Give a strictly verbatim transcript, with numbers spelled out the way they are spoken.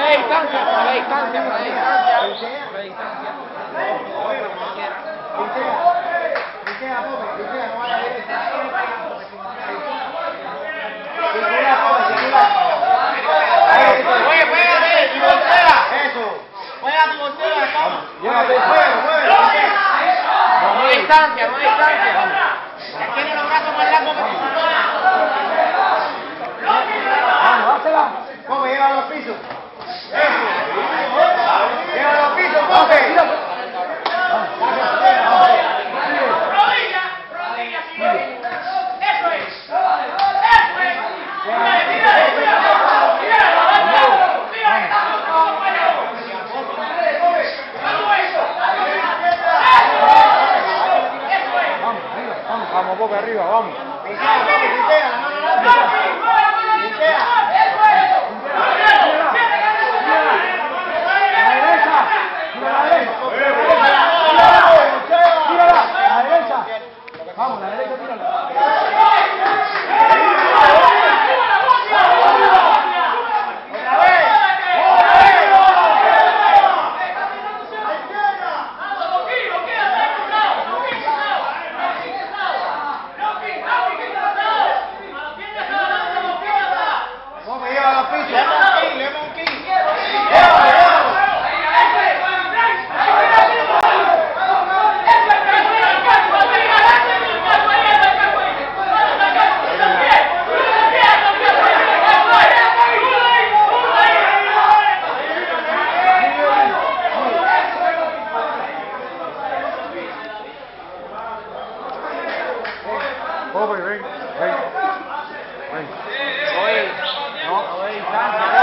de distancia, por la distancia, por la distancia. Por la distancia. Pintea, Pope, pintea, no vaya directa. Oye, pégate, tu voltea. Eso. Juega tu voltea, vamos. Llévate, juega, juega. No hay distancia, no hay distancia. Tiene los brazos más largos que tu mamá. Vamos, dásela. Pope, llévalo al piso. Eso. Llévalo al piso, Pope. Rodilla, rodilla, sí. Eso es. Eso es. Mírale, mírale, mírale. Mírale. Vamos, Pope, arriba, vamos. Vamos, la derecha, tírala. Vamos, lleva la piso. Lemon King. Pope, ven, ven. Ven. Oye, no, no hay distancia.